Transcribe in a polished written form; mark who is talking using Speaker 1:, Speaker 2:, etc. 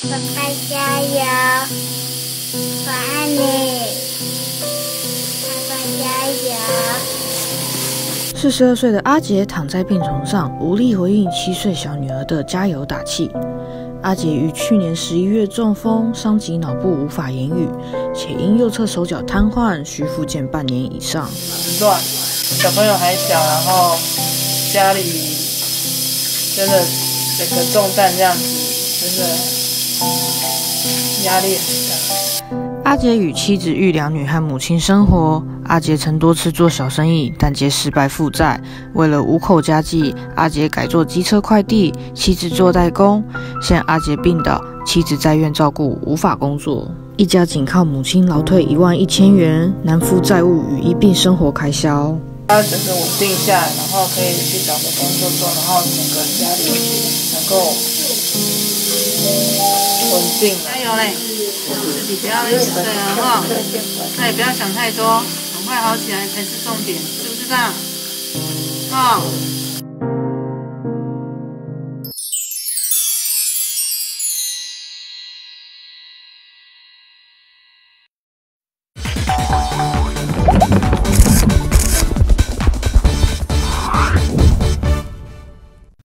Speaker 1: 爸爸加油！我爱你，爸爸加油
Speaker 2: ！42岁的阿杰躺在病床上，无力回应7岁小女儿的加油打气。阿杰于去年11月中风，伤及脑部，无法言语，且因右侧手脚瘫痪，需复健半年以上。
Speaker 3: 乱，小朋友还小，然后家里真的整个重担这样子，真的压力很大。
Speaker 2: 阿杰与妻子育两女和母亲生活。阿杰曾多次做小生意，但皆失败负债。为了五口家计，阿杰改做机车快递，妻子做代工。现阿杰病倒，妻子在院照顾，无法工作，一家仅靠母亲劳退11000元，难负债务与一并生活开销。
Speaker 3: 他整个稳定下来，然后可以去找个工作做，然后整个家里能够稳定。
Speaker 4: 加油嘞！自己不要一直这样哈，那也不要想太多，赶快好起来才是重点，知不知道？哦。